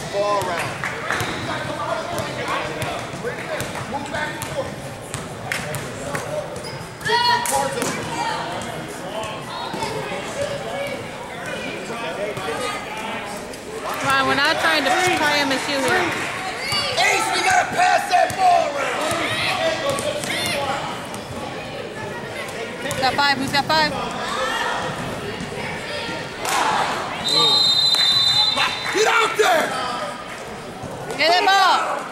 ball around. Move back and forth. Come on, we're not trying to try MSU here. Ace, we gotta pass that ball around. Who's got 5? Who's got 5? Get out there! Get that ball!